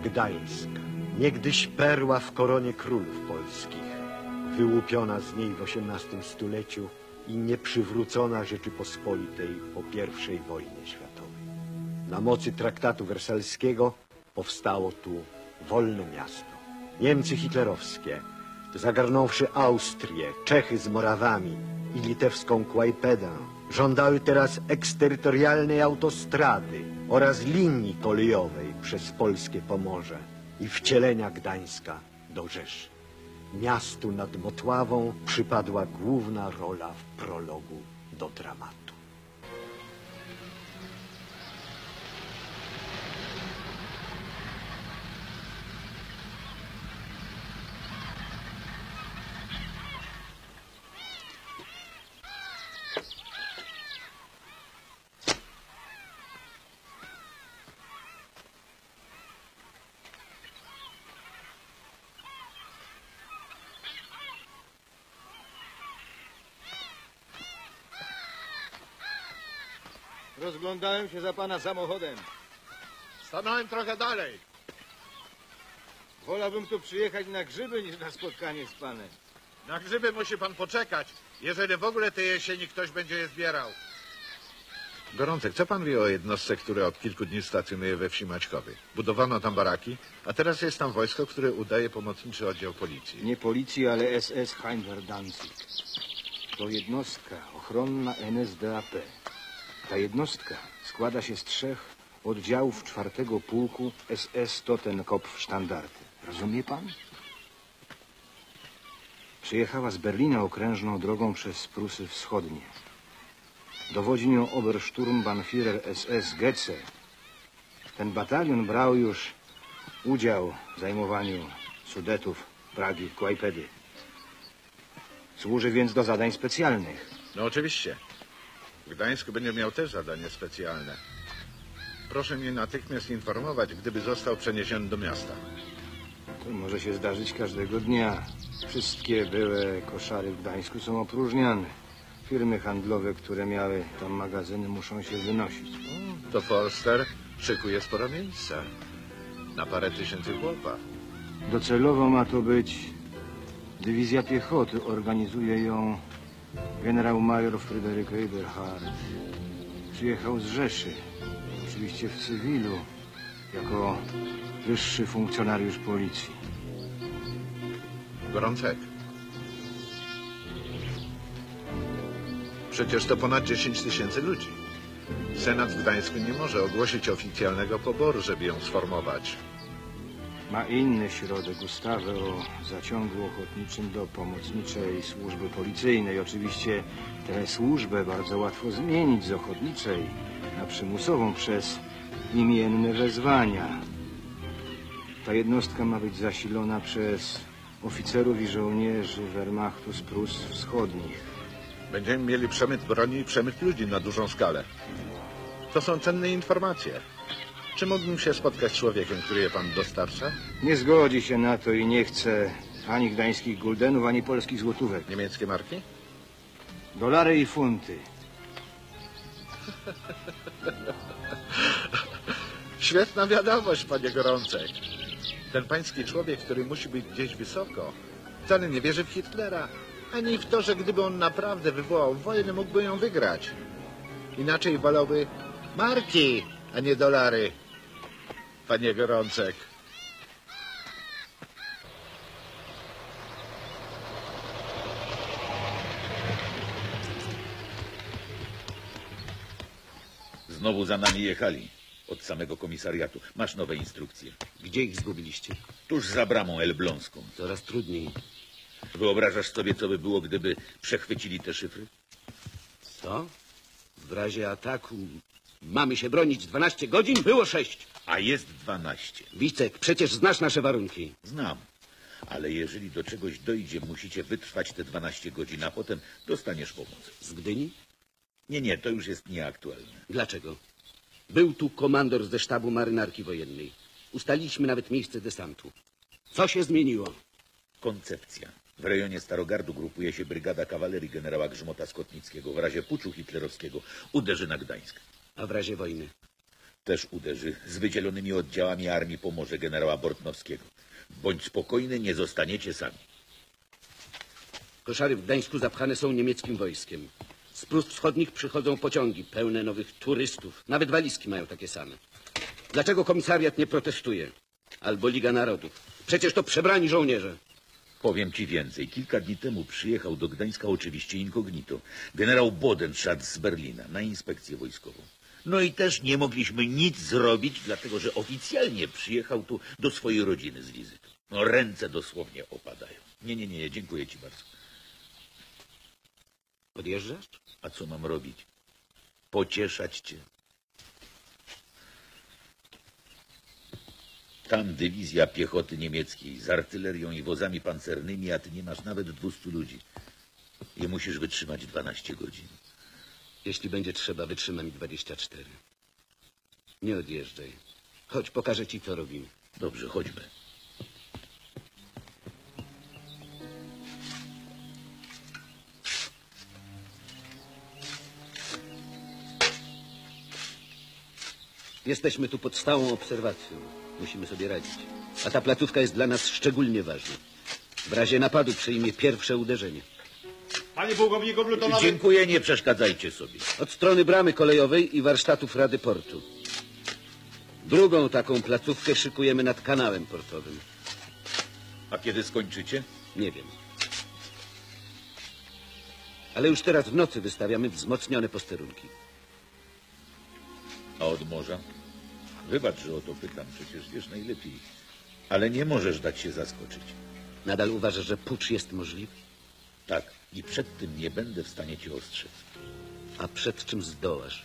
Gdańsk, niegdyś perła w koronie królów polskich, wyłupiona z niej w XVIII stuleciu i nieprzywrócona Rzeczypospolitej po I wojnie światowej. Na mocy traktatu wersalskiego powstało tu wolne miasto. Niemcy hitlerowskie, zagarnąwszy Austrię, Czechy z Morawami i litewską Kłajpedę, żądały teraz eksterytorialnej autostrady oraz linii kolejowej przez polskie Pomorze i wcielenia Gdańska do Rzeszy. Miastu nad Motławą przypadła główna rola w prologu do dramatu. Rozglądałem się za pana samochodem. Stanąłem trochę dalej. Wolałbym tu przyjechać na grzyby niż na spotkanie z panem. Na grzyby musi pan poczekać, jeżeli w ogóle tej jesieni ktoś będzie je zbierał. Gorącek, co pan wie o jednostce, która od kilku dni stacjonuje we wsi Maćkowej? Budowano tam baraki, a teraz jest tam wojsko, które udaje pomocniczy oddział policji. Nie policji, ale SS Heimwehr-Danzig. To jednostka ochronna NSDAP. Ta jednostka składa się z 3 oddziałów 4. pułku SS Totenkopf-Sztandarty. Rozumie pan? Przyjechała z Berlina okrężną drogą przez Prusy Wschodnie. Dowodzi nią Obersturmbannführer SS Getze. Ten batalion brał już udział w zajmowaniu Sudetów, Pragi, Kłajpedy. Służy więc do zadań specjalnych. No oczywiście. W Gdańsku będzie miał też zadanie specjalne. Proszę mnie natychmiast informować, gdyby został przeniesiony do miasta. To może się zdarzyć każdego dnia. Wszystkie były koszary w Gdańsku są opróżniane. Firmy handlowe, które miały tam magazyny, muszą się wynosić. To Forster szykuje sporo miejsca. Na parę tysięcy chłopa. Docelowo ma to być dywizja piechoty. Organizuje ją generał-major Fryderyk Eberhard. Przyjechał z Rzeszy. Oczywiście w cywilu. Jako wyższy funkcjonariusz policji. Gorącek. Przecież to ponad 10 tysięcy ludzi. Senat w Gdańsku nie może ogłosić oficjalnego poboru, żeby ją sformować. Ma inny środek, ustawę o zaciągu ochotniczym do pomocniczej służby policyjnej. Oczywiście tę służbę bardzo łatwo zmienić z ochotniczej na przymusową przez imienne wezwania. Ta jednostka ma być zasilona przez oficerów i żołnierzy Wehrmachtu z Prus Wschodnich. Będziemy mieli przemyt broni i przemyt ludzi na dużą skalę. To są cenne informacje. Czy mógłbym się spotkać z człowiekiem, który je pan dostarcza? Nie zgodzi się na to i nie chce ani gdańskich guldenów, ani polskich złotówek. Niemieckie marki? Dolary i funty. Świetna wiadomość, panie Gorącek. Ten pański człowiek, który musi być gdzieś wysoko, wcale nie wierzy w Hitlera, ani w to, że gdyby on naprawdę wywołał wojnę, mógłby ją wygrać. Inaczej wolałby marki, a nie dolary, panie Gorącek. Znowu za nami jechali. Od samego komisariatu. Masz nowe instrukcje. Gdzie ich zgubiliście? Tuż za bramą elbląską. Coraz trudniej. Wyobrażasz sobie, co by było, gdyby przechwycili te szyfry? Co? W razie ataku mamy się bronić 12 godzin? Było 6. A jest 12. Wicek, przecież znasz nasze warunki. Znam. Ale jeżeli do czegoś dojdzie, musicie wytrwać te 12 godzin, a potem dostaniesz pomoc. Z Gdyni? Nie, to już jest nieaktualne. Dlaczego? Był tu komandor ze sztabu marynarki wojennej. Ustaliliśmy nawet miejsce desantu. Co się zmieniło? Koncepcja. W rejonie Starogardu grupuje się brygada kawalerii generała Grzmota Skotnickiego. W razie puczu hitlerowskiego uderzy na Gdańsk. A w razie wojny? Też uderzy. Z wydzielonymi oddziałami armii pomoże generała Bortnowskiego. Bądź spokojny, nie zostaniecie sami. Koszary w Gdańsku zapchane są niemieckim wojskiem. Z Prus Wschodnich przychodzą pociągi pełne nowych turystów. Nawet walizki mają takie same. Dlaczego komisariat nie protestuje? Albo Liga Narodów? Przecież to przebrani żołnierze. Powiem ci więcej. Kilka dni temu przyjechał do Gdańska oczywiście incognito. Generał Bodenschatz z Berlina na inspekcję wojskową. No i też nie mogliśmy nic zrobić, dlatego że oficjalnie przyjechał tu do swojej rodziny z wizytą. No ręce dosłownie opadają. Nie, dziękuję ci bardzo. Odjeżdżasz? A co mam robić? Pocieszać cię. Tam dywizja piechoty niemieckiej z artylerią i wozami pancernymi, a ty nie masz nawet 200 ludzi. I musisz wytrzymać 12 godzin. Jeśli będzie trzeba, wytrzymam i 24. Nie odjeżdżaj. Chodź, pokażę ci, co robimy. Dobrze, chodźmy. Jesteśmy tu pod stałą obserwacją. Musimy sobie radzić. A ta placówka jest dla nas szczególnie ważna. W razie napadu przyjmie pierwsze uderzenie. Panie pułkowniku plutonowy... Dziękuję, nie przeszkadzajcie sobie. Od strony bramy kolejowej i warsztatów Rady Portu. Drugą taką placówkę szykujemy nad kanałem portowym. A kiedy skończycie? Nie wiem. Ale już teraz w nocy wystawiamy wzmocnione posterunki. A od morza? Wybacz, że o to pytam, przecież wiesz najlepiej. Ale nie możesz dać się zaskoczyć. Nadal uważasz, że pucz jest możliwy? Tak, i przed tym nie będę w stanie cię ostrzec. A przed czym zdołasz?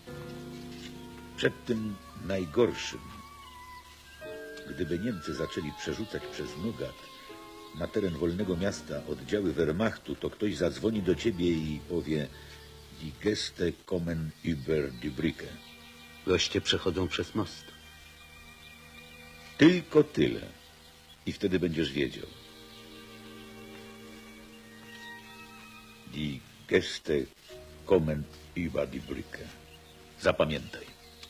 Przed tym najgorszym. Gdyby Niemcy zaczęli przerzucać przez Nogat na teren wolnego miasta oddziały Wehrmachtu, to ktoś zadzwoni do ciebie i powie: Die Gäste kommen über die Brücke. Goście przechodzą przez most. Tylko tyle. I wtedy będziesz wiedział. Die Gäste kommen über die Brücke. Zapamiętaj.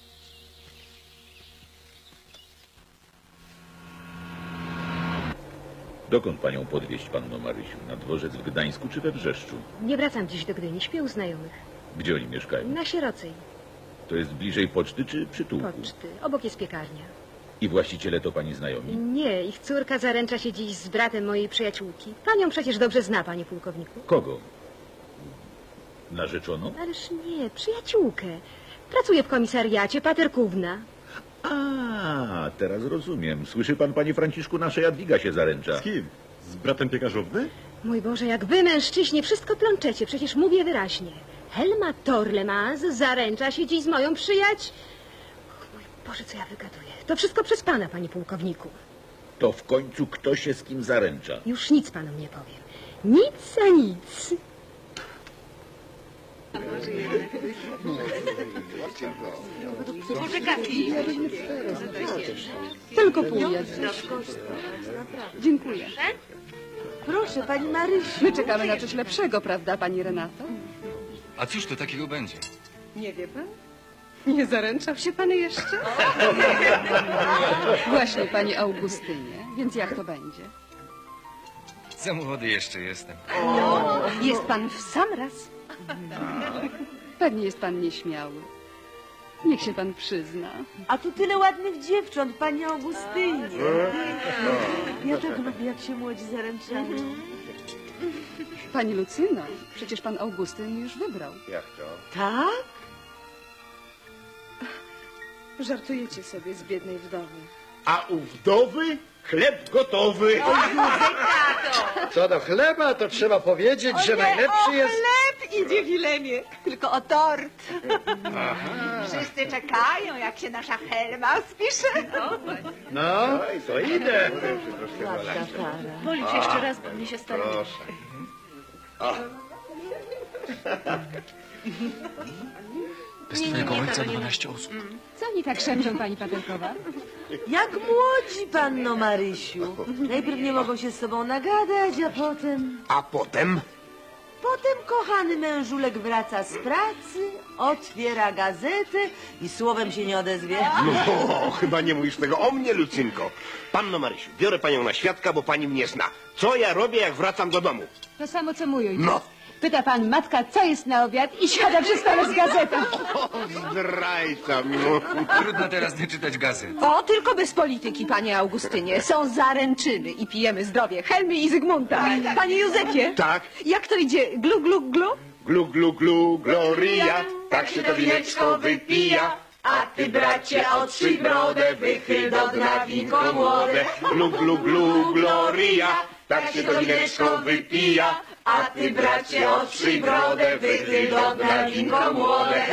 Dokąd panią podwieźć, panno Marysiu? Na dworzec w Gdańsku czy we Wrzeszczu? Nie wracam dziś do Gdyni, śpię u znajomych. Gdzie oni mieszkają? Na Sierocej. To jest bliżej poczty czy przytułku? Poczty. Obok jest piekarnia. I właściciele to pani znajomi? Nie, ich córka zaręcza się dziś z bratem mojej przyjaciółki. Panią przecież dobrze zna, panie pułkowniku. Kogo? Narzeczoną? Ależ nie, przyjaciółkę. Pracuje w komisariacie, paterkówna. A, teraz rozumiem. Słyszy pan, panie Franciszku, nasza Jadwiga się zaręcza. Z kim? Z bratem piekarzowy? Mój Boże, jak wy, mężczyźni, wszystko plączecie, przecież mówię wyraźnie. Helma Torlemans zaręcza się dziś z moją przyjaciółką. Mój Boże, co ja wygaduję. To wszystko przez pana, panie pułkowniku. To w końcu kto się z kim zaręcza? Już nic panom nie powiem. Nic a nic. Tylko pół jedno. Dziękuję. Proszę, pani Marysiu. My czekamy na coś lepszego, prawda, pani Renato? A cóż to takiego będzie? Nie wie pan? Nie zaręczał się pan jeszcze? Właśnie, pani Augustynie. Więc jak to będzie? Za młody jeszcze jestem. Jest pan w sam raz? Pewnie jest pan nieśmiały. Niech się pan przyzna. A tu tyle ładnych dziewcząt, pani Augustynie. Ja tak lubię, jak się młodzi zaręczają. Pani Lucyno, przecież pan Augustyn już wybrał. Jak to? Tak? Żartujecie sobie z biednej wdowy. A u wdowy chleb gotowy. Co do chleba, to trzeba powiedzieć, że najlepszy jest... Chleb idzie Wilemie, tylko o tort. Wszyscy czekają, jak się nasza Helma spisze. No, to idę. Polić jeszcze raz, bo mnie się stanie. Bez twojego ojca 12 osób. Co oni tak szepczą, pani Paterkowa? Jak młodzi, panno Marysiu. Najpierw nie mogą się z sobą nagadać, a potem... A potem? Potem kochany mężulek wraca z pracy, Otwiera gazety i słowem się nie odezwie. No, chyba nie mówisz tego o mnie, Lucynko. Panno Marysiu, biorę panią na świadka, bo pani mnie zna. Co ja robię, jak wracam do domu? To samo, co mój ojciec. No. Pyta pan matka, co jest na obiad i siada przy stole z gazetą. O, zdrajca, no. Trudno teraz nie czytać gazet. O, tylko bez polityki, panie Augustynie. Są zaręczyny i pijemy zdrowie Helmy i Zygmunta. Panie Józefie. Tak? Jak to idzie? Glu, glu, glu? Glu, glu, glu, Gloria, tak się to wineczko wypija. A ty, bracie, otrzyj brodę, wychyl do dna winko młode. Glu, glu, glu, Gloria, tak się to wineczko wypija. A ty, bracie, otrzyj brodę, wychyl do dna winko młode.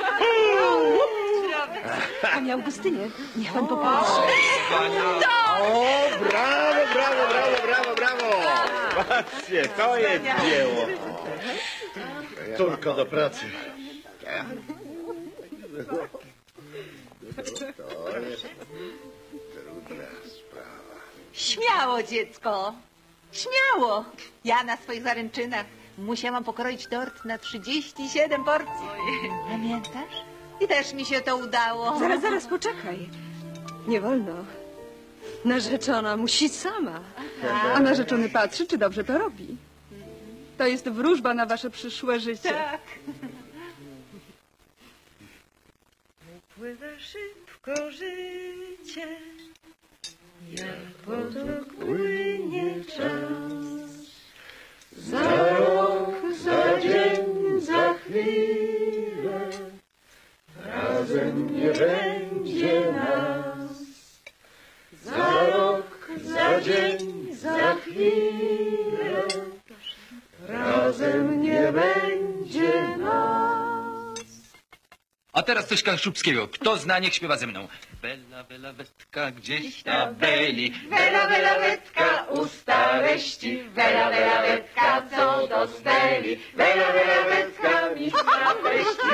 Panie Augustynie, niech pan popatrzy. O, brawo, brawo, brawo, brawo, brawo. Patrzcie, to jest dzieło. Córko do pracy. To jest trudna sprawa. Śmiało, dziecko. Śmiało. Ja na swoich zaręczynach musiałam pokroić tort na 37 porcji. Pamiętasz? I też mi się to udało. Zaraz, zaraz, poczekaj. Nie wolno. Narzeczona musi sama. A narzeczony patrzy, czy dobrze to robi. To jest wróżba na wasze przyszłe życie. Tak. Pływa szybko życie, jak potok płynie czas. Za rok, za dzień, za chwilę, razem nie będzie nas. Za rok, za dzień, za chwilę, razem nie będzie nas. A teraz coś Kaszubskiego. Kto zna, niech śpiewa ze mną. Bela, bela, wetka, gdzieś ta beli. Wela, wela, wetka, usta leści, wela, wela, wetka, co do steli, wela, wela, wetka, mistrza peści.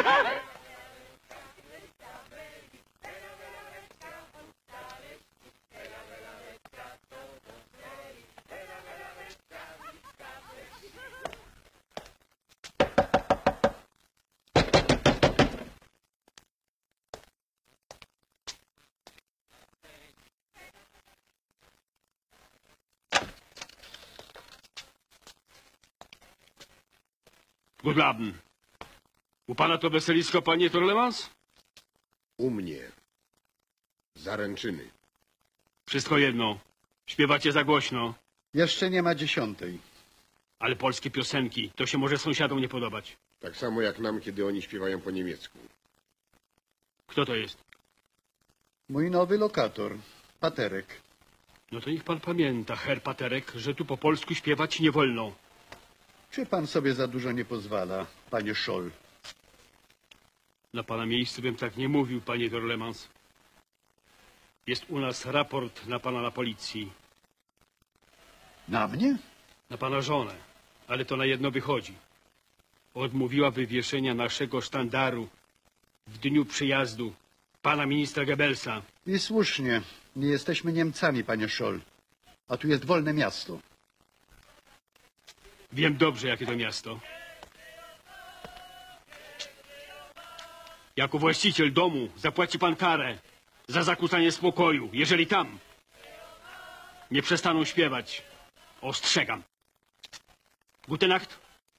Good Abend. U pana to weselisko, panie Torlemans? U mnie. Zaręczyny. Wszystko jedno. Śpiewacie za głośno. Jeszcze nie ma 10. Ale polskie piosenki, to się może sąsiadom nie podobać. Tak samo jak nam, kiedy oni śpiewają po niemiecku. Kto to jest? Mój nowy lokator, Paterek. No to niech pan pamięta, Herr Paterek, że tu po polsku śpiewać nie wolno. Czy pan sobie za dużo nie pozwala, panie Scholl? Na pana miejscu bym tak nie mówił, panie Torlemans. Jest u nas raport na pana na policji. Na mnie? Na pana żonę. Ale to na jedno wychodzi. Odmówiła wywieszenia naszego sztandaru w dniu przyjazdu pana ministra Goebbelsa. I słusznie. Nie jesteśmy Niemcami, panie Scholl. A tu jest wolne miasto. Wiem dobrze, jakie to miasto. Jako właściciel domu zapłaci pan karę za zakłócanie spokoju, jeżeli tam nie przestaną śpiewać. Ostrzegam. Gute Nacht.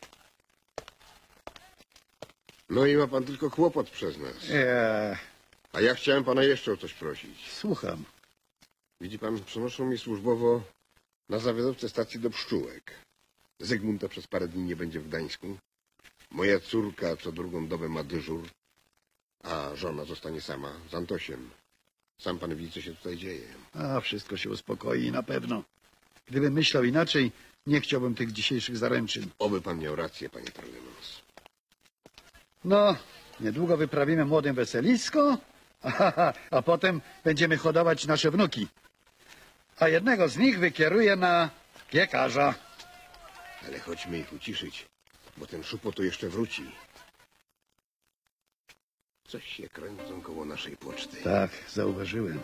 No i ma pan tylko kłopot przez nas. A ja chciałem pana jeszcze o coś prosić. Słucham. Widzi pan, przenoszą mi służbowo na zawiadowcę stacji do Pszczółek. Zygmunta przez parę dni nie będzie w Gdańsku. Moja córka co drugą dobę ma dyżur, a żona zostanie sama z Antosiem. Sam pan widzi, co się tutaj dzieje. A wszystko się uspokoi na pewno. Gdybym myślał inaczej, nie chciałbym tych dzisiejszych zaręczyn. Oby pan miał rację, panie Torlemans. No, niedługo wyprawimy młodym weselisko, a potem będziemy hodować nasze wnuki. A jednego z nich wykieruję na piekarza. Ale chodźmy ich uciszyć, bo ten szupo tu jeszcze wróci. Coś się kręcą koło naszej poczty. Tak, zauważyłem.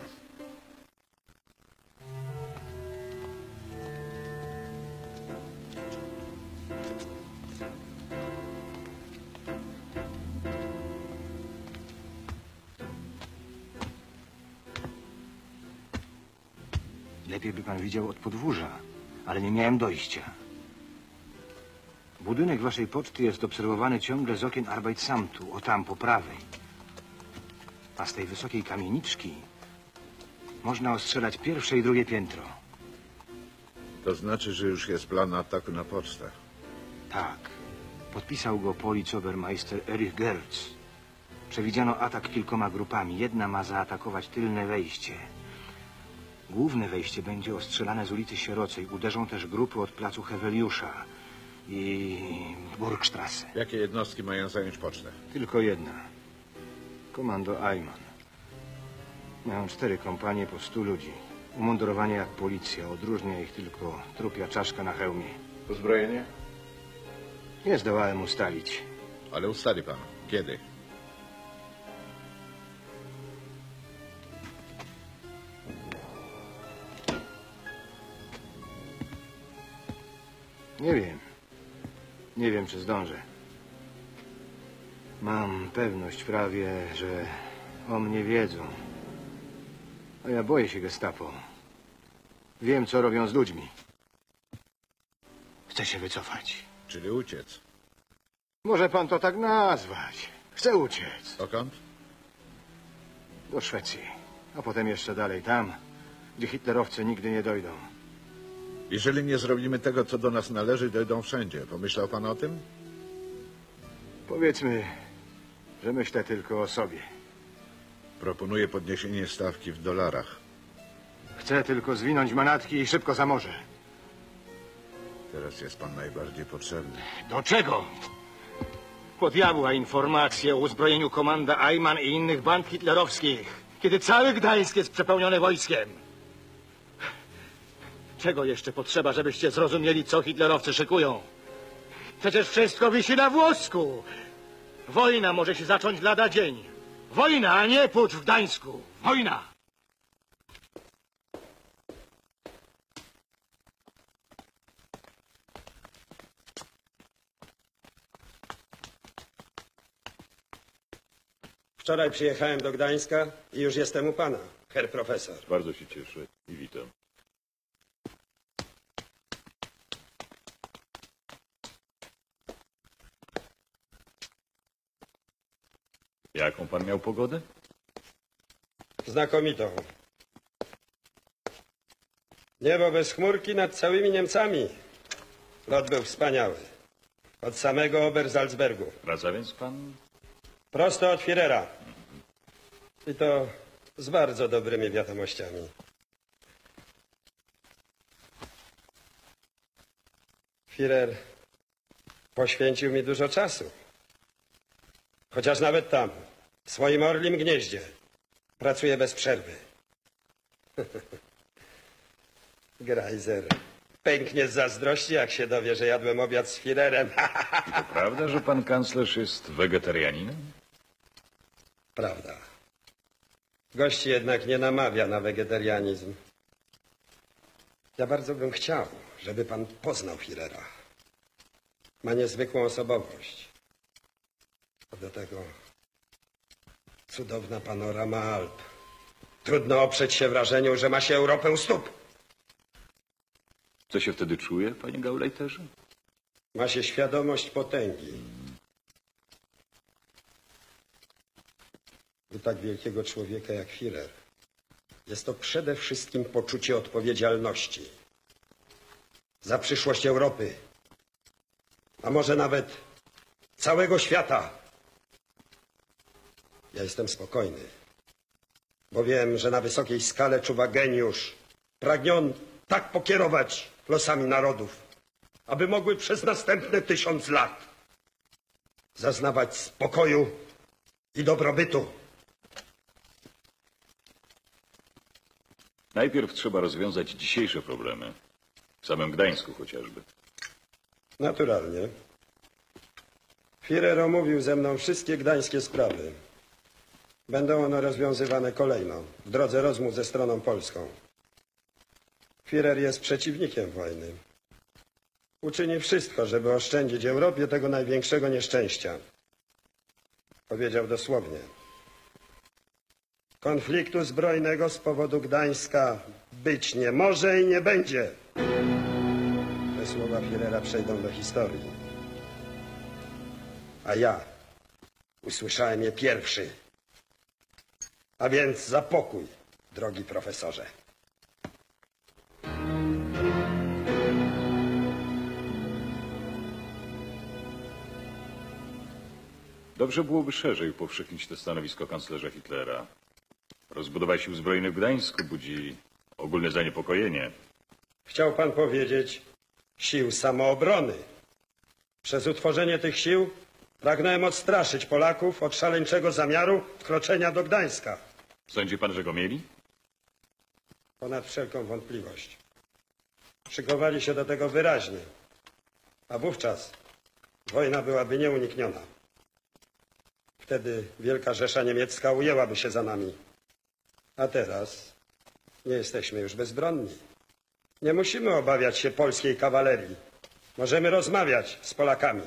Lepiej by pan widział od podwórza, ale nie miałem dojścia. Budynek waszej poczty jest obserwowany ciągle z okien Arbeitsamtu, o tam po prawej. A z tej wysokiej kamieniczki można ostrzelać pierwsze i drugie piętro. To znaczy, że już jest plan ataku na pocztę. Tak. Podpisał go Polizobermeister Erich Gerz. Przewidziano atak kilkoma grupami. Jedna ma zaatakować tylne wejście. Główne wejście będzie ostrzelane z ulicy Sierocej. Uderzą też grupy od placu Heweliusza i Burgstrasse. Jakie jednostki mają zająć pocztę? Tylko jedna. Komando Ayman. Mają 4 kompanie po 100 ludzi. Umundurowanie jak policja. Odróżnia ich tylko trupia czaszka na hełmie. Uzbrojenie? Nie zdołałem ustalić. Ale ustali pan. Kiedy? Nie wiem. Nie wiem, czy zdążę. Mam pewność prawie, że o mnie wiedzą. A ja boję się gestapo. Wiem, co robią z ludźmi. Chcę się wycofać. Czyli uciec. Może pan to tak nazwać. Chcę uciec. Dokąd? Do Szwecji. A potem jeszcze dalej, tam, gdzie hitlerowcy nigdy nie dojdą. Jeżeli nie zrobimy tego, co do nas należy, dojdą wszędzie. Pomyślał pan o tym? Powiedzmy, że myślę tylko o sobie. Proponuję podniesienie stawki w dolarach. Chcę tylko zwinąć manatki i szybko za morze. Teraz jest pan najbardziej potrzebny. Do czego? Po diabła informacje o uzbrojeniu komanda Ayman i innych band hitlerowskich, kiedy cały Gdańsk jest przepełniony wojskiem. Czego jeszcze potrzeba, żebyście zrozumieli, co hitlerowcy szykują? Przecież wszystko wisi na włosku. Wojna może się zacząć lada dzień. Wojna, a nie pucz w Gdańsku. Wojna! Wczoraj przyjechałem do Gdańska i już jestem u pana, herr profesor. Bardzo się cieszę i witam. Jaką pan miał pogodę? Znakomitą. Niebo bez chmurki nad całymi Niemcami. Lot był wspaniały. Od samego Obersalzbergu. Wraca więc pan? Prosto od Führera. I to z bardzo dobrymi wiadomościami. Führer poświęcił mi dużo czasu. Chociaż nawet tam, w swoim orlim gnieździe, pracuję bez przerwy. Greiser pęknie z zazdrości, jak się dowie, że jadłem obiad z Führerem. I to prawda, że pan kanclerz jest wegetarianinem? Prawda. Gości jednak nie namawia na wegetarianizm. Ja bardzo bym chciał, żeby pan poznał Führera. Ma niezwykłą osobowość. A do tego cudowna panorama Alp. Trudno oprzeć się wrażeniu, że ma się Europę u stóp. Co się wtedy czuje, panie Gauleiterze? Ma się świadomość potęgi. U tak wielkiego człowieka jak Führer jest to przede wszystkim poczucie odpowiedzialności za przyszłość Europy, a może nawet całego świata. Ja jestem spokojny, bo wiem, że na wysokiej skale czuwa geniusz, pragniony tak pokierować losami narodów, aby mogły przez następne 1000 lat zaznawać spokoju i dobrobytu. Najpierw trzeba rozwiązać dzisiejsze problemy. W samym Gdańsku chociażby. Naturalnie. Führer omówił ze mną wszystkie gdańskie sprawy. Będą one rozwiązywane kolejno, w drodze rozmów ze stroną polską. Führer jest przeciwnikiem wojny. Uczyni wszystko, żeby oszczędzić Europie tego największego nieszczęścia. Powiedział dosłownie. Konfliktu zbrojnego z powodu Gdańska być nie może i nie będzie. Te słowa Führera przejdą do historii. A ja usłyszałem je pierwszy. A więc za pokój, drogi profesorze. Dobrze byłoby szerzej upowszechnić to stanowisko kanclerza Hitlera. Rozbudowa sił zbrojnych w Gdańsku budzi ogólne zaniepokojenie. Chciał pan powiedzieć sił samoobrony. Przez utworzenie tych sił pragnąłem odstraszyć Polaków od szaleńczego zamiaru wkroczenia do Gdańska. Sądzi pan, że go mieli? Ponad wszelką wątpliwość. Szykowali się do tego wyraźnie. A wówczas wojna byłaby nieunikniona. Wtedy Wielka Rzesza Niemiecka ujęłaby się za nami. A teraz nie jesteśmy już bezbronni. Nie musimy obawiać się polskiej kawalerii. Możemy rozmawiać z Polakami.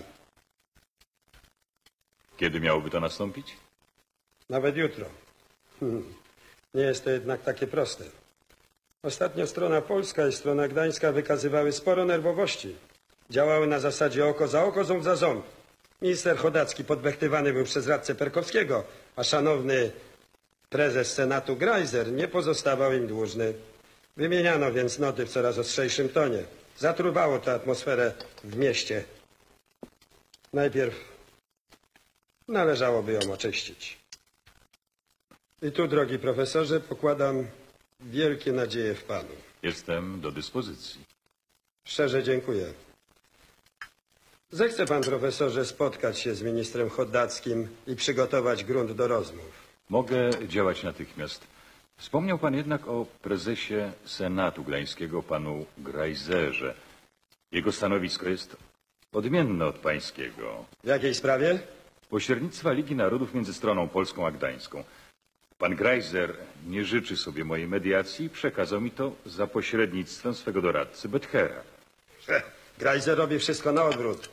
Kiedy miałoby to nastąpić? Nawet jutro. Nie jest to jednak takie proste. Ostatnio strona polska i strona gdańska wykazywały sporo nerwowości. Działały na zasadzie oko za oko, ząb za ząb. Minister Chodacki podwechtywany był przez radcę Perkowskiego, a szanowny prezes Senatu Greiser nie pozostawał im dłużny. Wymieniano więc noty w coraz ostrzejszym tonie. Zatruwało to atmosferę w mieście. Najpierw należałoby ją oczyścić. I tu, drogi profesorze, pokładam wielkie nadzieje w panu. Jestem do dyspozycji. Szczerze dziękuję. Zechce pan, profesorze, spotkać się z ministrem Chodackim i przygotować grunt do rozmów. Mogę działać natychmiast. Wspomniał pan jednak o prezesie Senatu Gdańskiego, panu Greiserze. Jego stanowisko jest odmienne od pańskiego. W jakiej sprawie? Pośrednictwa Ligi Narodów między stroną polską a gdańską. Pan Greiser nie życzy sobie mojej mediacji i przekazał mi to za pośrednictwem swego doradcy Bethera. Greiser robi wszystko na odwrót.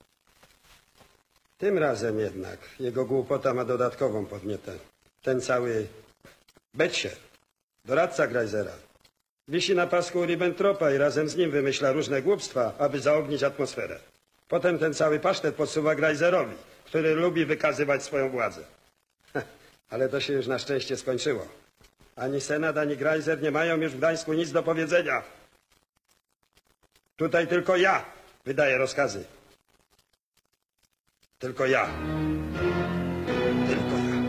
Tym razem jednak jego głupota ma dodatkową podnietę. Ten cały Betcher, doradca Greisera, wisi na pasku Ribbentropa i razem z nim wymyśla różne głupstwa, aby zaognić atmosferę. Potem ten cały pasztet podsuwa Greiserowi, który lubi wykazywać swoją władzę. Ale to się już na szczęście skończyło. Ani Senat, ani Greiser nie mają już w Gdańsku nic do powiedzenia. Tutaj tylko ja wydaję rozkazy. Tylko ja. Tylko ja.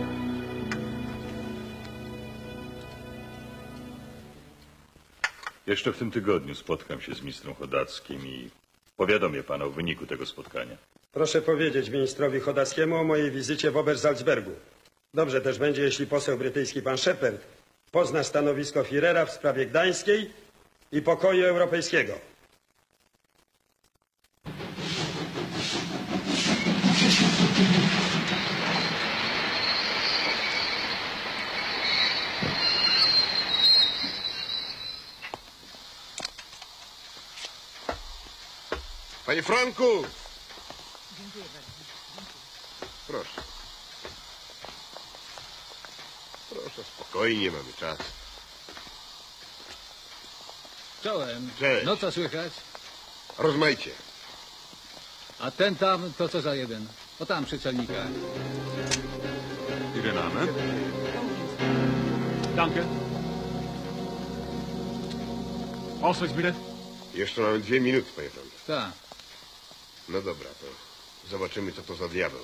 Jeszcze w tym tygodniu spotkam się z ministrem Chodackim i powiadomię pana o wyniku tego spotkania. Proszę powiedzieć ministrowi Chodackiemu o mojej wizycie w Obersalzbergu. Dobrze też będzie, jeśli poseł brytyjski pan Shepard pozna stanowisko Führera w sprawie gdańskiej i pokoju europejskiego. Panie Franku! Dziękuję bardzo. Proszę. Proszę, spokojnie, mamy czas. Czołem. Cześć. No co słychać? Rozmaicie. A ten tam to co za jeden? O tam przy celnikach. Ile mamy? Danke. Ausweis bitte. Jeszcze mamy 2 minuty, panie Franku. Tak. No dobra, to zobaczymy, co to za diabeł.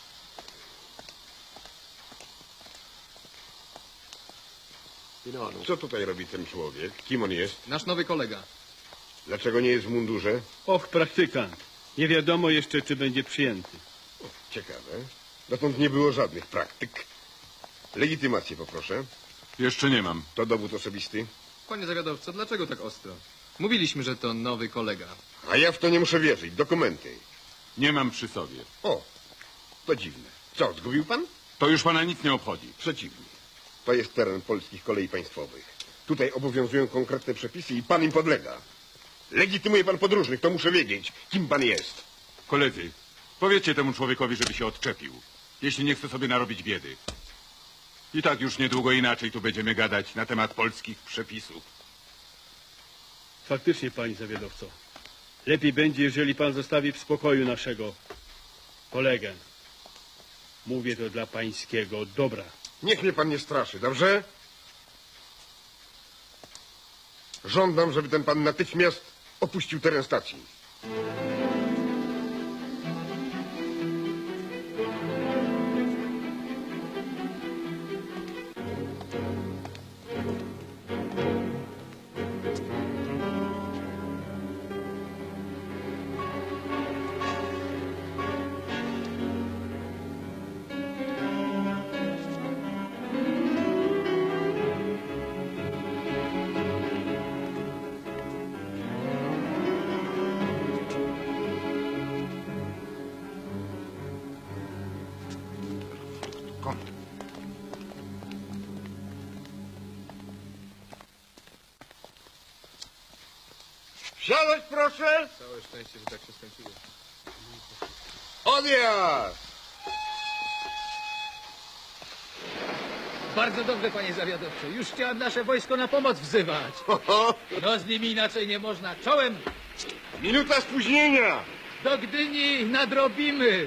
Co tutaj robi ten człowiek? Kim on jest? Nasz nowy kolega. Dlaczego nie jest w mundurze? Och, praktykant. Nie wiadomo jeszcze, czy będzie przyjęty. O, ciekawe. Dotąd nie było żadnych praktyk. Legitymację poproszę. Jeszcze nie mam. To dowód osobisty. Panie zawiadowco, dlaczego tak ostro? Mówiliśmy, że to nowy kolega. A ja w to nie muszę wierzyć. Dokumenty. Nie mam przy sobie. O, to dziwne. Co, zgubił pan? To już pana nic nie obchodzi. Przeciwnie. To jest teren polskich kolei państwowych. Tutaj obowiązują konkretne przepisy i pan im podlega. Legitymuje pan podróżnych, to muszę wiedzieć, kim pan jest. Koledzy, powiedzcie temu człowiekowi, żeby się odczepił. Jeśli nie chce sobie narobić biedy. I tak już niedługo inaczej tu będziemy gadać na temat polskich przepisów. Faktycznie, panie zawiadowco. Lepiej będzie, jeżeli pan zostawi w spokoju naszego kolegę. Mówię to dla pańskiego dobra. Niech mnie pan nie straszy, dobrze? Żądam, żeby ten pan natychmiast opuścił teren stacji. Wsiadać proszę! Całe szczęście, że tak się skończyło. Odjazd! Bardzo dobrze, panie zawiadowco. Już chciałem nasze wojsko na pomoc wzywać. No z nimi inaczej nie można. Czołem! Minuta spóźnienia! Do Gdyni nadrobimy!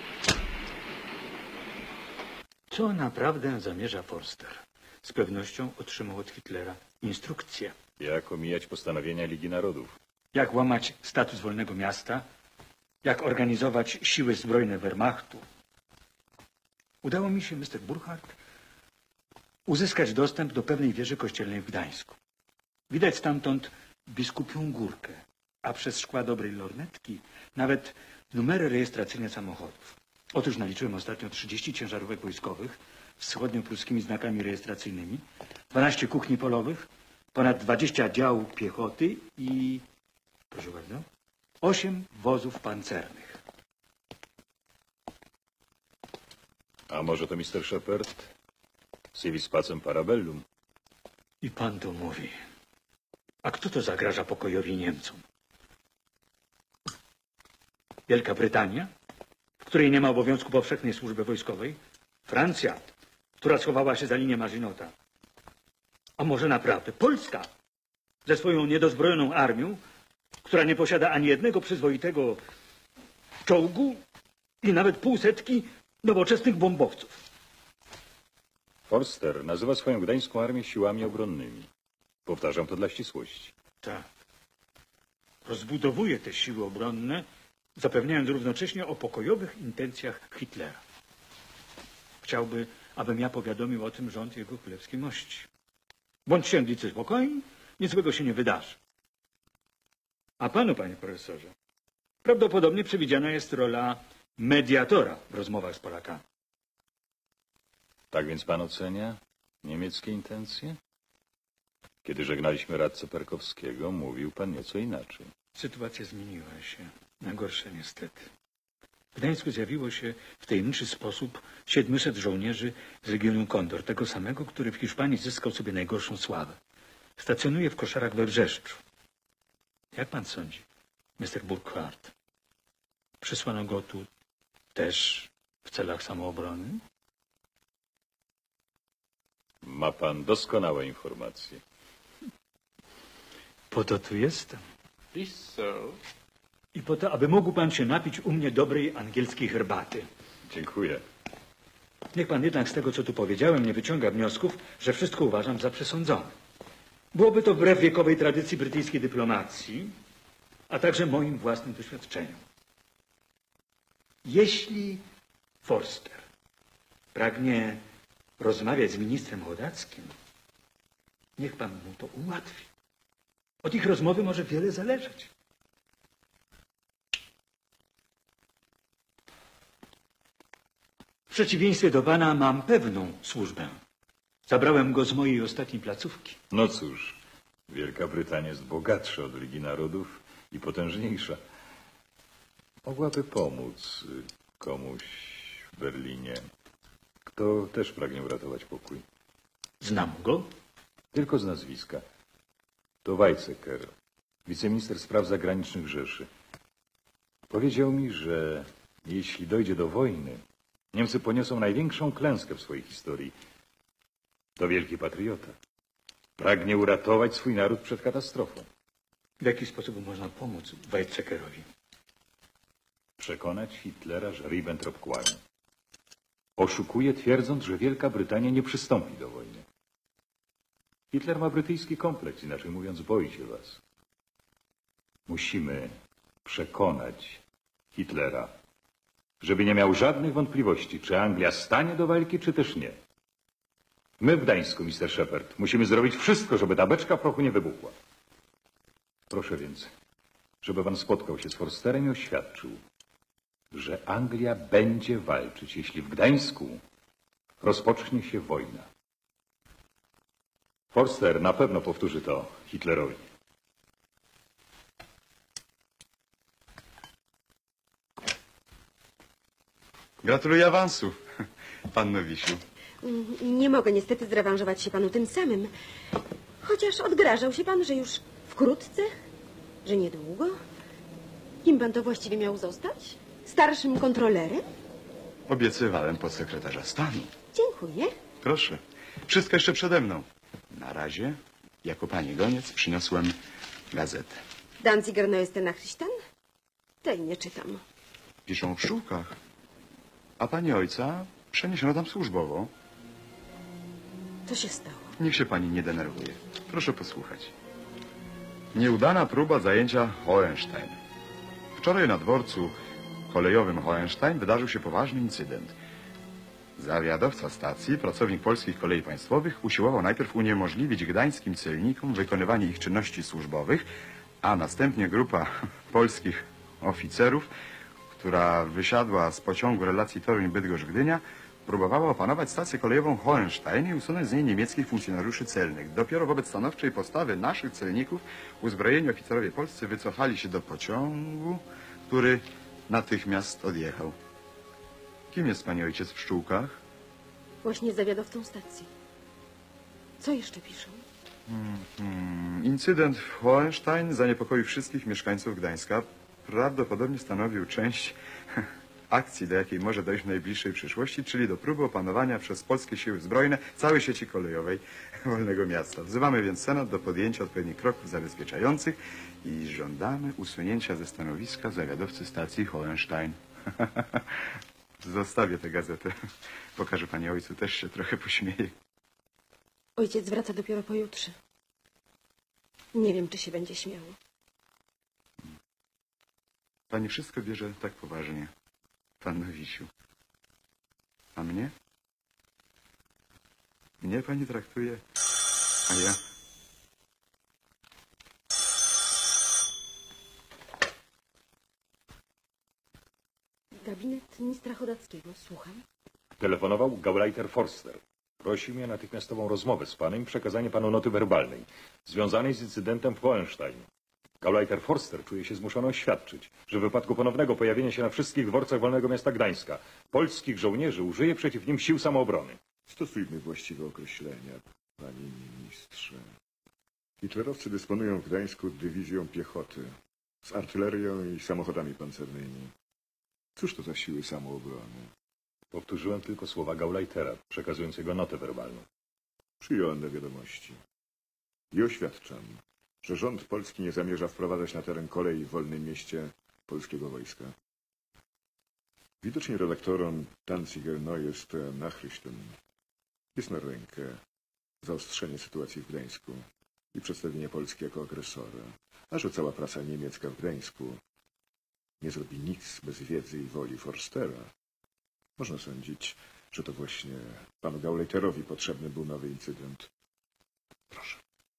Co naprawdę zamierza Forster? Z pewnością otrzymał od Hitlera instrukcje. Jak omijać postanowienia Ligi Narodów? Jak łamać status wolnego miasta? Jak organizować siły zbrojne Wehrmachtu? Udało mi się, Mr. Burkhardt, uzyskać dostęp do pewnej wieży kościelnej w Gdańsku. Widać stamtąd biskupią górkę, a przez szkła dobrej lornetki nawet numery rejestracyjne samochodów. Otóż naliczyłem ostatnio 30 ciężarówek wojskowych z wschodnio-pruskimi znakami rejestracyjnymi, 12 kuchni polowych, ponad 20 działów piechoty i, proszę bardzo, 8 wozów pancernych. A może to Mr. Shepard? Civis pacem parabellum. I pan to mówi. A kto to zagraża pokojowi Niemcom? Wielka Brytania, w której nie ma obowiązku powszechnej służby wojskowej? Francja, która schowała się za linię Maginota? A może naprawdę Polska ze swoją niedozbrojoną armią, która nie posiada ani jednego przyzwoitego czołgu i nawet 500 nowoczesnych bombowców? Forster nazywa swoją gdańską armię siłami obronnymi. Powtarzam to dla ścisłości. Tak. Rozbudowuje te siły obronne, zapewniając równocześnie o pokojowych intencjach Hitlera. Chciałby, abym ja powiadomił o tym rząd jego królewskiej mości. Bądźcie Anglicy spokojni, nic złego się nie wydarzy. A panu, panie profesorze, prawdopodobnie przewidziana jest rola mediatora w rozmowach z Polakami. Tak więc pan ocenia niemieckie intencje? Kiedy żegnaliśmy radcę Perkowskiego, mówił pan nieco inaczej. Sytuacja zmieniła się. Na gorsze niestety. W Gdańsku zjawiło się w tajemniczy sposób 700 żołnierzy z Legionu Kondor, tego samego, który w Hiszpanii zyskał sobie najgorszą sławę. Stacjonuje w koszarach we Wrzeszczu. Jak pan sądzi, Mr. Burkhardt? Przysłano go tu też w celach samoobrony? Ma pan doskonałe informacje. Po to tu jestem. I po to, aby mógł pan się napić u mnie dobrej angielskiej herbaty. Dziękuję. Niech pan jednak z tego, co tu powiedziałem, nie wyciąga wniosków, że wszystko uważam za przesądzone. Byłoby to wbrew wiekowej tradycji brytyjskiej dyplomacji, a także moim własnym doświadczeniom. Jeśli Forster pragnie rozmawiać z ministrem Chodackim, niech pan mu to ułatwi. Od ich rozmowy może wiele zależeć. W przeciwieństwie do pana mam pewną służbę. Zabrałem go z mojej ostatniej placówki. No cóż, Wielka Brytania jest bogatsza od Ligi Narodów i potężniejsza. Mogłaby pomóc komuś w Berlinie, kto też pragnie uratować pokój. Znam go? Tylko z nazwiska. To Weizsäcker, wiceminister spraw zagranicznych Rzeszy. Powiedział mi, że jeśli dojdzie do wojny, Niemcy poniosą największą klęskę w swojej historii. To wielki patriota. Pragnie uratować swój naród przed katastrofą. W jaki sposób można pomóc Weizsäckerowi? Przekonać Hitlera, że Ribbentrop kłamie. Oszukuje, twierdząc, że Wielka Brytania nie przystąpi do wojny. Hitler ma brytyjski kompleks, inaczej mówiąc, boi się was. Musimy przekonać Hitlera, żeby nie miał żadnych wątpliwości, czy Anglia stanie do walki, czy też nie. My w Gdańsku, Mr. Shepard, musimy zrobić wszystko, żeby ta beczka prochu nie wybuchła. Proszę więc, żeby pan spotkał się z Forsterem i oświadczył, że Anglia będzie walczyć, jeśli w Gdańsku rozpocznie się wojna. Forster na pewno powtórzy to Hitlerowi. Gratuluję awansu, panno Wisiu. Nie mogę niestety zrewanżować się panu tym samym. Chociaż odgrażał się pan, że już wkrótce, że niedługo. Kim pan to właściwie miał zostać? Starszym kontrolerem? Obiecywałem podsekretarza stanu. Dziękuję. Proszę, wszystko jeszcze przede mną. Na razie, jako pani goniec, przyniosłem gazetę. Danziger Neueste Nachrichten? Tej nie czytam. Piszą o pszczółkach. A pani ojca przeniesiono tam służbowo. Co się stało? Niech się pani nie denerwuje. Proszę posłuchać. Nieudana próba zajęcia Hohenstein. Wczoraj na dworcu kolejowym Hohenstein wydarzył się poważny incydent. Zawiadowca stacji, pracownik Polskich Kolei Państwowych, usiłował najpierw uniemożliwić gdańskim celnikom wykonywanie ich czynności służbowych, a następnie grupa polskich oficerów, która wysiadła z pociągu relacji Toruń-Bydgoszcz-Gdynia, próbowała opanować stację kolejową Hohenstein i usunąć z niej niemieckich funkcjonariuszy celnych. Dopiero wobec stanowczej postawy naszych celników uzbrojeni oficerowie polscy wycofali się do pociągu, który natychmiast odjechał. Kim jest pani ojciec w pszczółkach? Właśnie zawiadowcą stacji. Co jeszcze piszą? Incydent w Hohenstein zaniepokoił wszystkich mieszkańców Gdańska. Prawdopodobnie stanowił część akcji, do jakiej może dojść w najbliższej przyszłości, czyli do próby opanowania przez polskie siły zbrojne całej sieci kolejowej wolnego miasta. Wzywamy więc Senat do podjęcia odpowiednich kroków zabezpieczających i żądamy usunięcia ze stanowiska zawiadowcy stacji Hohenstein. Zostawię tę gazetę. Pokażę pani ojcu, też się trochę pośmieje. Ojciec wraca dopiero pojutrze. Nie wiem, czy się będzie śmiał. Pani wszystko bierze tak poważnie, panno Wisiu. A mnie? Mnie pani traktuje, a ja... Gabinet ministra Chodackiego, słucham. Telefonował Gauleiter Forster. Prosił mnie o natychmiastową rozmowę z panem i przekazanie panu noty werbalnej, związanej z incydentem w Hohenstein. Gauleiter Forster czuje się zmuszony oświadczyć, że w wypadku ponownego pojawienia się na wszystkich dworcach wolnego miasta Gdańska polskich żołnierzy użyje przeciw nim sił samoobrony. Stosujmy właściwe określenia, panie ministrze. Hitlerowcy dysponują w Gdańsku dywizją piechoty z artylerią i samochodami pancernymi. Cóż to za siły samoobrony? Powtórzyłem tylko słowa Gauleitera, przekazując jego notę werbalną. Przyjąłem do wiadomości. I oświadczam, że rząd polski nie zamierza wprowadzać na teren kolei w wolnym mieście polskiego wojska. Widocznie redaktorom Danziger Neueste Nachrichten jest na rękę zaostrzenie sytuacji w Gdańsku i przedstawienie Polski jako agresora, a że cała prasa niemiecka w Gdańsku nie zrobi nic bez wiedzy i woli Forstera, można sądzić, że to właśnie panu Gauleiterowi potrzebny był nowy incydent. Proszę.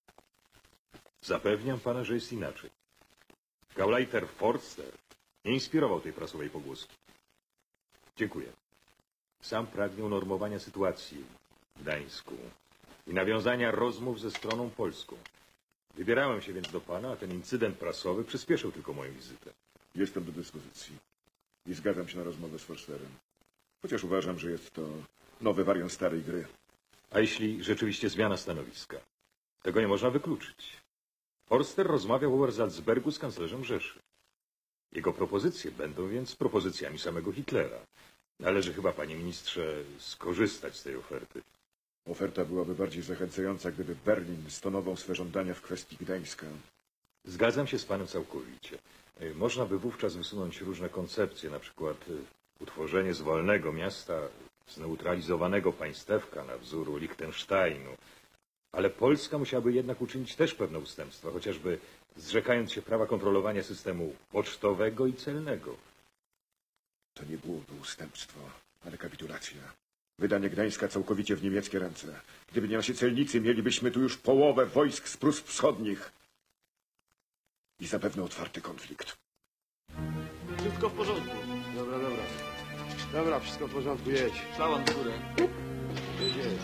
Zapewniam pana, że jest inaczej. Gauleiter Forster nie inspirował tej prasowej pogłoski. Dziękuję. Sam pragnę unormowania sytuacji w Gdańsku i nawiązania rozmów ze stroną polską. Wybierałem się więc do pana, a ten incydent prasowy przyspieszył tylko moją wizytę. Jestem do dyspozycji i zgadzam się na rozmowę z Forsterem. Chociaż uważam, że jest to nowy wariant starej gry. A jeśli rzeczywiście zmiana stanowiska? Tego nie można wykluczyć. Forster rozmawiał o Salzbergu z kanclerzem Rzeszy. Jego propozycje będą więc propozycjami samego Hitlera. Należy chyba, panie ministrze, skorzystać z tej oferty. Oferta byłaby bardziej zachęcająca, gdyby Berlin stonował swe żądania w kwestii Gdańska. Zgadzam się z panem całkowicie. Można by wówczas wysunąć różne koncepcje, na przykład utworzenie z wolnego miasta zneutralizowanego państewka na wzór Liechtensteinu. Ale Polska musiałaby jednak uczynić też pewne ustępstwa, chociażby zrzekając się prawa kontrolowania systemu pocztowego i celnego. To nie byłoby ustępstwo, ale kapitulacja. Wydanie Gdańska całkowicie w niemieckie ręce. Gdyby nie nasi celnicy, mielibyśmy tu już połowę wojsk z Prus Wschodnich. I zapewne otwarty konflikt. Wszystko w porządku. Dobra, dobra. Dobra, wszystko w porządku, jedź. Szlałam w górę. Jedź.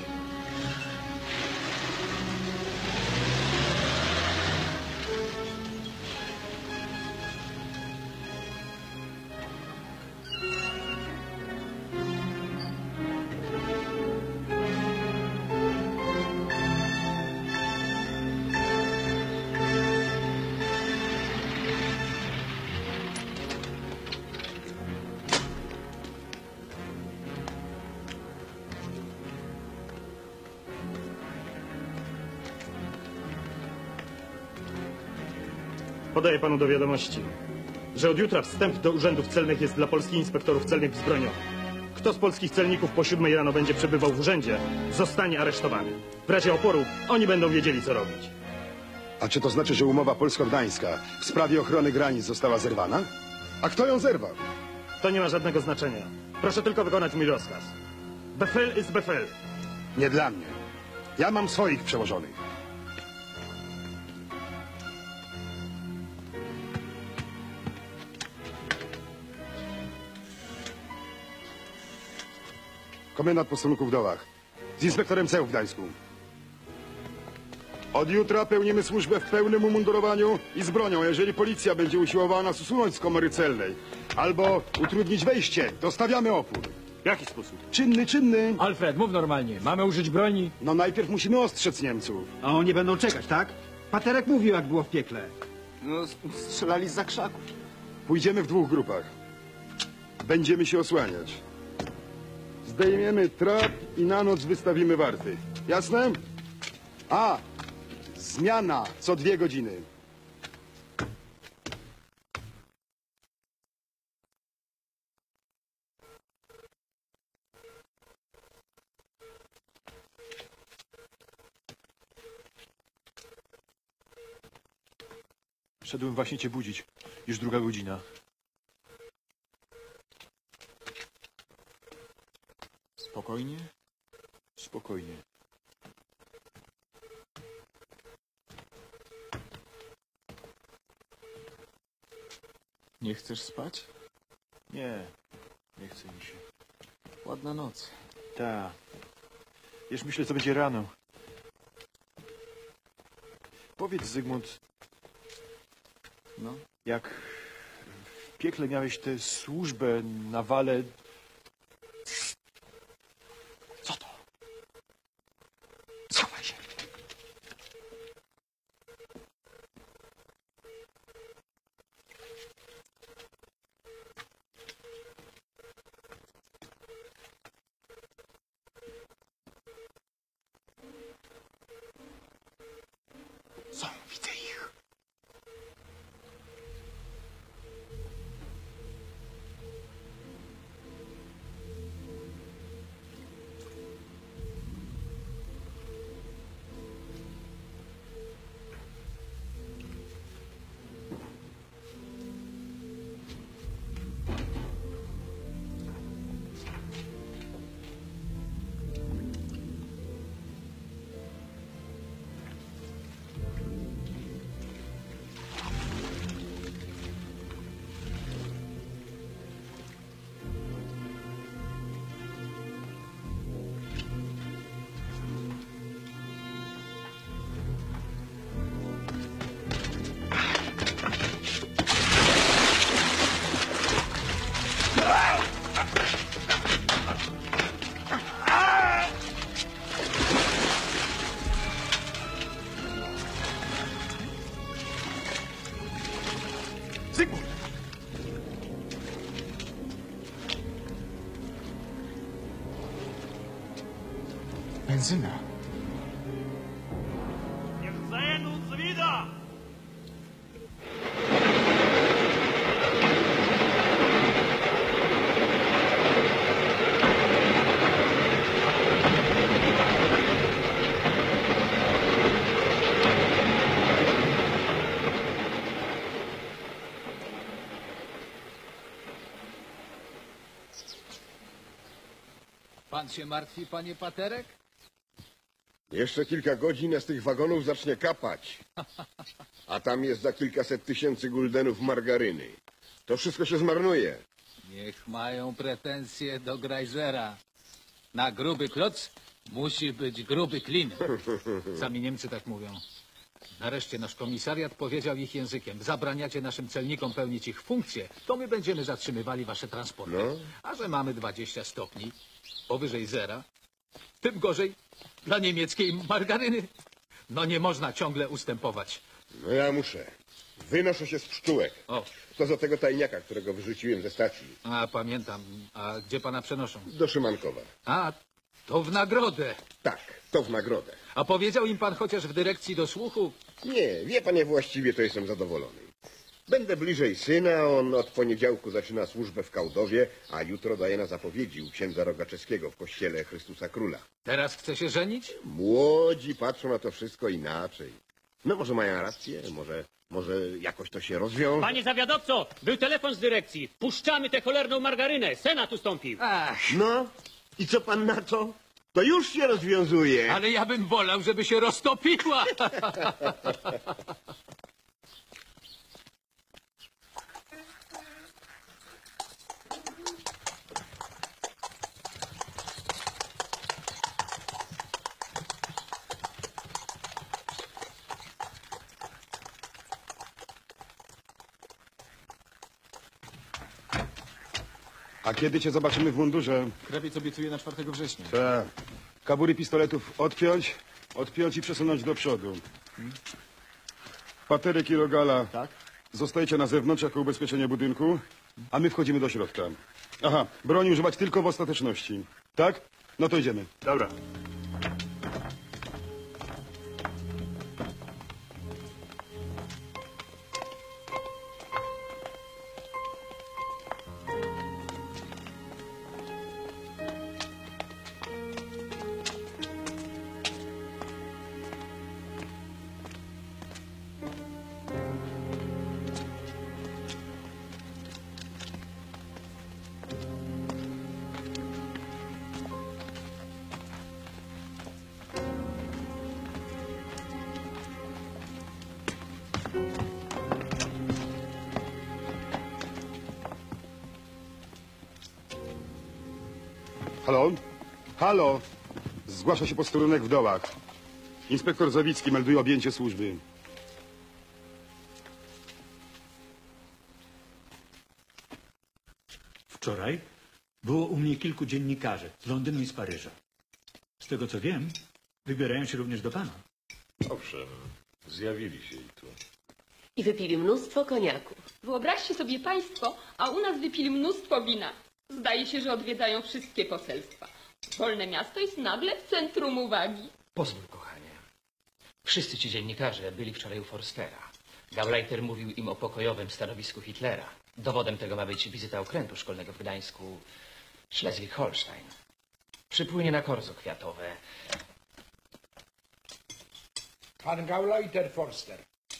Podaję panu do wiadomości, że od jutra wstęp do urzędów celnych jest dla polskich inspektorów celnych wzbroniony. Kto z polskich celników po 7 rano będzie przebywał w urzędzie, zostanie aresztowany. W razie oporu oni będą wiedzieli, co robić. A czy to znaczy, że umowa polsko-gdańska w sprawie ochrony granic została zerwana? A kto ją zerwał? To nie ma żadnego znaczenia. Proszę tylko wykonać mój rozkaz. Befehl ist Befehl. Nie dla mnie. Ja mam swoich przełożonych. Komendant posterunku w Dołach. Z inspektorem ceł w Gdańsku. Od jutra pełnimy służbę w pełnym umundurowaniu i z bronią. Jeżeli policja będzie usiłowała nas usunąć z komory celnej albo utrudnić wejście, to stawiamy opór. W jaki sposób? Czynny. Alfred, mów normalnie. Mamy użyć broni? No najpierw musimy ostrzec Niemców. A oni będą czekać, tak? Paterek mówił, jak było w piekle. No, strzelali z krzaków. Pójdziemy w 2 grupach. Będziemy się osłaniać. Zdejmiemy trap i na noc wystawimy warty. Jasne? A! Zmiana co 2 godziny. Szedłem właśnie cię budzić. Już 2 godzina. Spokojnie? Spokojnie. Nie chcesz spać? Nie, nie chce mi się. Ładna noc. Ta. Już myślę, co będzie rano. Powiedz, Zygmunt, No? jak w piekle miałeś tę służbę na wale... Co to? Schowaj się. Są, widzę ich. Zygmunt! Benzyna. Niech sehen uns wieder! pan się martwi, panie Paterek? Jeszcze kilka godzin, a z tych wagonów zacznie kapać. A tam jest za kilkaset tysięcy guldenów margaryny. To wszystko się zmarnuje. Niech mają pretensje do Greisera. Na gruby kloc musi być gruby klin. Sami Niemcy tak mówią. Nareszcie nasz komisariat powiedział ich językiem. Zabraniacie naszym celnikom pełnić ich funkcje, to my będziemy zatrzymywali wasze transporty. No. A że mamy 20 stopni, powyżej zera, tym gorzej dla niemieckiej margaryny. No nie można ciągle ustępować. No ja muszę. Wynoszę się z pszczółek. O. To za tego tajniaka, którego wyrzuciłem ze stacji. A, pamiętam. A gdzie pana przenoszą? Do Szymankowa. A, to w nagrodę. Tak, to w nagrodę. A powiedział im pan chociaż w dyrekcji do słuchu? Nie, wie panie, właściwie to jestem zadowolony. Będę bliżej syna, on od poniedziałku zaczyna służbę w Kałdowie, a jutro daje na zapowiedzi u księdza Rogaczewskiego w kościele Chrystusa Króla. Teraz chce się żenić? Młodzi patrzą na to wszystko inaczej. No może mają rację, może jakoś to się rozwiąże. Panie zawiadowco, był telefon z dyrekcji. Puszczamy tę cholerną margarynę. Senat ustąpił. No, i co pan na to? To już się rozwiązuje. Ale ja bym wolał, żeby się roztopiła. A kiedy cię zobaczymy w mundurze? Krawiec obiecuje na 4 września. Tak. Kabury pistoletów odpiąć i przesunąć do przodu. Paterek i Rogala. Tak? Zostajecie na zewnątrz jako ubezpieczenie budynku, a my wchodzimy do środka. Aha, broni używać tylko w ostateczności. Tak? No to idziemy. Dobra. Halo? Halo? Zgłasza się posterunek w Dołach. Inspektor Zawicki melduje objęcie służby. Wczoraj było u mnie kilku dziennikarzy z Londynu i z Paryża. Z tego co wiem, wybierają się również do pana. Owszem, zjawili się i tu. I wypili mnóstwo koniaku. Wyobraźcie sobie państwo, a u nas wypili mnóstwo wina. Zdaje się, że odwiedzają wszystkie poselstwa. Wolne miasto jest nagle w centrum uwagi. Pozwól, kochanie. Wszyscy ci dziennikarze byli wczoraj u Forstera. Gauleiter mówił im o pokojowym stanowisku Hitlera. Dowodem tego ma być wizyta okrętu szkolnego w Gdańsku, Schleswig-Holstein. Przypłynie na korzo kwiatowe. Pan Gauleiter Forster.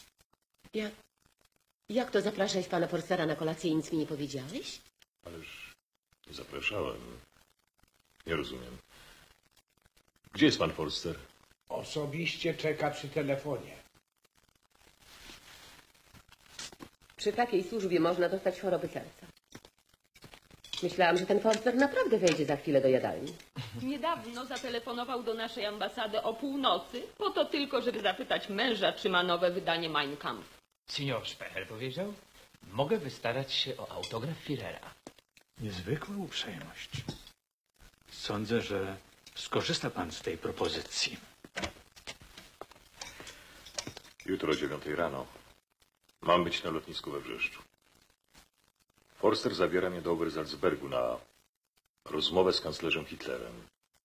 Jak to zapraszać pana Forstera na kolację i nic mi nie powiedziałeś? Ależ zapraszałem. Nie rozumiem. Gdzie jest pan Forster? Osobiście czeka przy telefonie. Przy takiej służbie można dostać choroby serca. Myślałam, że ten Forster naprawdę wejdzie za chwilę do jadalni. Niedawno zatelefonował do naszej ambasady o północy, po to tylko, żeby zapytać męża, czy ma nowe wydanie Mein Kampf. Senior Szpechel powiedział, mogę wystarać się o autograf Führera. Niezwykła uprzejmość. Sądzę, że skorzysta pan z tej propozycji. Jutro o 9 rano. Mam być na lotnisku we Wrzeszczu. Forster zabiera mnie do Obersalzbergu na rozmowę z kanclerzem Hitlerem.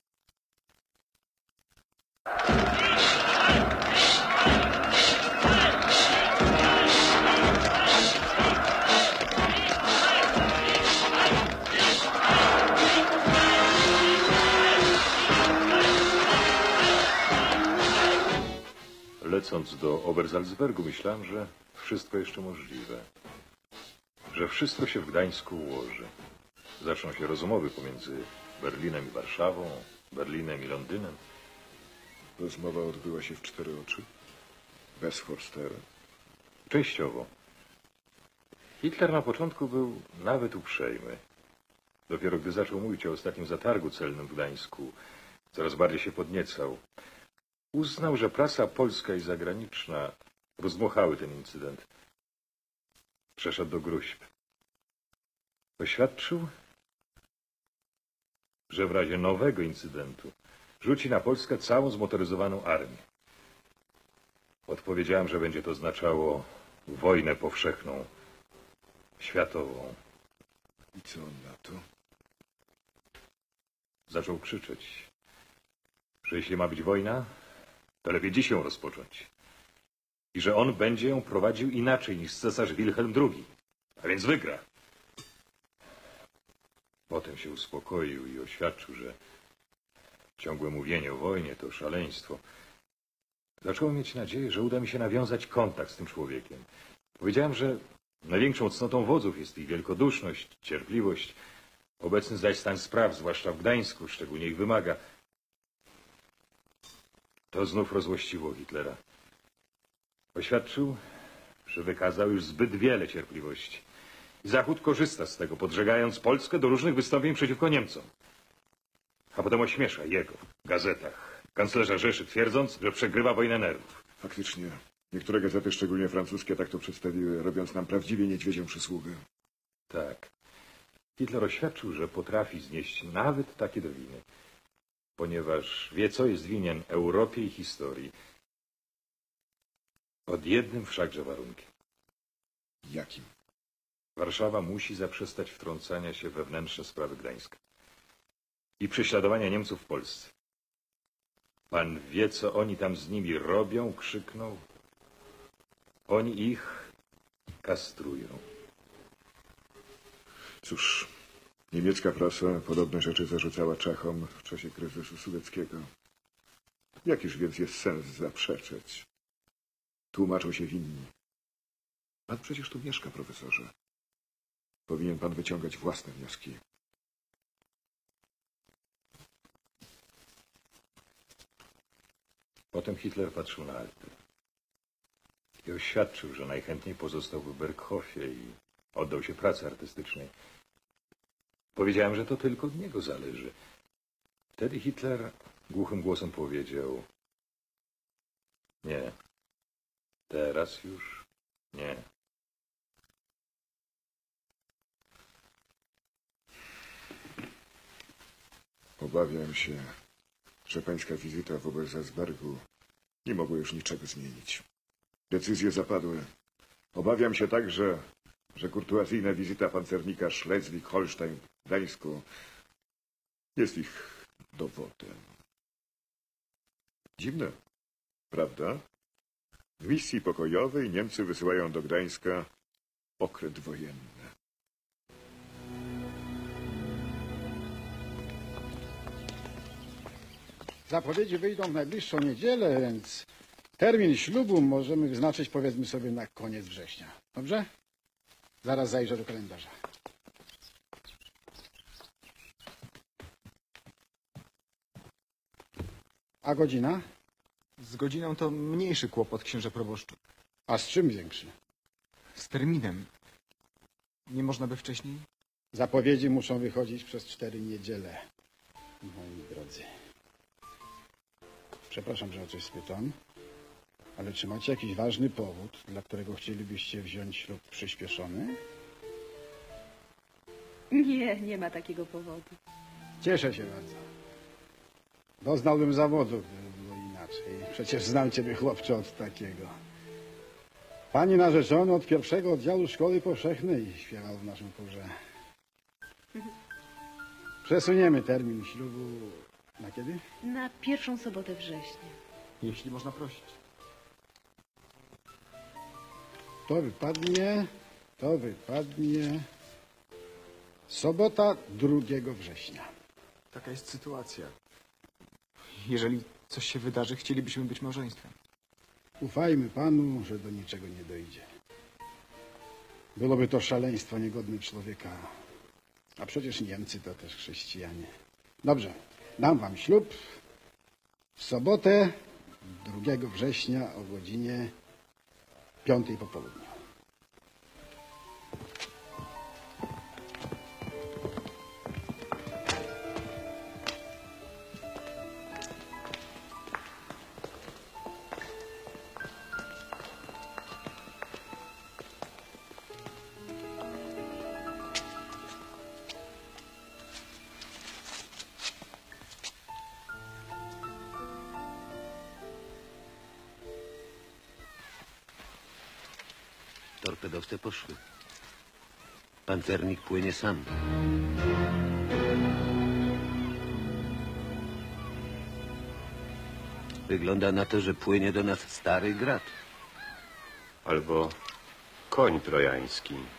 Lecąc do Obersalzbergu myślałem, że wszystko jeszcze możliwe. Że wszystko się w Gdańsku ułoży. Zaczną się rozmowy pomiędzy Berlinem i Warszawą, Berlinem i Londynem. Rozmowa odbyła się w 4 oczy? Bez Forstera? Częściowo. Hitler na początku był nawet uprzejmy. Dopiero gdy zaczął mówić o ostatnim zatargu celnym w Gdańsku, coraz bardziej się podniecał. Uznał, że prasa polska i zagraniczna rozdmuchały ten incydent. Przeszedł do gróźb. Oświadczył, że w razie nowego incydentu rzuci na Polskę całą zmotoryzowaną armię. Odpowiedziałem, że będzie to oznaczało wojnę powszechną, światową. I co on na to? Zaczął krzyczeć, że jeśli ma być wojna, to lepiej dziś ją rozpocząć. I że on będzie ją prowadził inaczej niż cesarz Wilhelm II, a więc wygra. Potem się uspokoił i oświadczył, że ciągłe mówienie o wojnie to szaleństwo. Zacząłem mieć nadzieję, że uda mi się nawiązać kontakt z tym człowiekiem. Powiedziałem, że największą cnotą wodzów jest ich wielkoduszność, cierpliwość. Obecny zaś stan spraw, zwłaszcza w Gdańsku, szczególnie ich wymaga. To znów rozłościło Hitlera. Oświadczył, że wykazał już zbyt wiele cierpliwości. I Zachód korzysta z tego, podżegając Polskę do różnych wystąpień przeciwko Niemcom. A potem ośmiesza jego w gazetach kanclerza Rzeszy, twierdząc, że przegrywa wojnę nerwów. Faktycznie. Niektóre gazety, szczególnie francuskie, tak to przedstawiły, robiąc nam prawdziwie niedźwiedzią przysługę. Tak. Hitler oświadczył, że potrafi znieść nawet takie drwiny, ponieważ wie, co jest winien Europie i historii. Pod jednym wszakże warunkiem. Jakim? Warszawa musi zaprzestać wtrącania się w wewnętrzne sprawy Gdańska i prześladowania Niemców w Polsce. Pan wie, co oni tam z nimi robią, krzyknął. Oni ich kastrują. Cóż, niemiecka prasa podobne rzeczy zarzucała Czechom w czasie kryzysu sudeckiego. Jakiż więc jest sens zaprzeczać? Tłumaczą się winni. Pan przecież tu mieszka, profesorze. Powinien pan wyciągać własne wnioski. Potem Hitler patrzył na Alpy i oświadczył, że najchętniej pozostał w Berghofie i oddał się pracy artystycznej. Powiedziałem, że to tylko od niego zależy. Wtedy Hitler głuchym głosem powiedział: nie, teraz już nie. Obawiam się, że pańska wizyta w Obersalzbergu nie mogła już niczego zmienić. Decyzje zapadły. Obawiam się także, że kurtuazyjna wizyta pancernika Schleswig-Holstein w Gdańsku jest ich dowodem. Dziwne, prawda? W misji pokojowej Niemcy wysyłają do Gdańska okręt wojenny. Zapowiedzi wyjdą w najbliższą niedzielę, więc termin ślubu możemy wyznaczyć, powiedzmy sobie, na koniec września. Dobrze? Zaraz zajrzę do kalendarza. A godzina? Z godziną to mniejszy kłopot, księże proboszczu. A z czym większy? Z terminem. Nie można by wcześniej? Zapowiedzi muszą wychodzić przez 4 niedziele, moi drodzy. Przepraszam, że o coś spytam, ale czy macie jakiś ważny powód, dla którego chcielibyście wziąć ślub przyspieszony? Nie, nie ma takiego powodu. Cieszę się bardzo. Doznałbym zawodu, gdyby było inaczej. Przecież znam ciebie, chłopcze, od takiego. Pani narzeczony od 1. oddziału szkoły powszechnej śpiewał w naszym chórze. Przesuniemy termin ślubu na kiedy? Na 1. sobotę września. Jeśli można prosić. To wypadnie sobota 2 września. Taka jest sytuacja. Jeżeli coś się wydarzy, chcielibyśmy być małżeństwem. Ufajmy Panu, że do niczego nie dojdzie. Byłoby to szaleństwo niegodne człowieka. A przecież Niemcy to też chrześcijanie. Dobrze, dam wam ślub w sobotę 2 września o godzinie 5 po południu. Torpedowce poszły. Pancernik płynie sam. Wygląda na to, że płynie do nas stary grat. Albo koń trojański.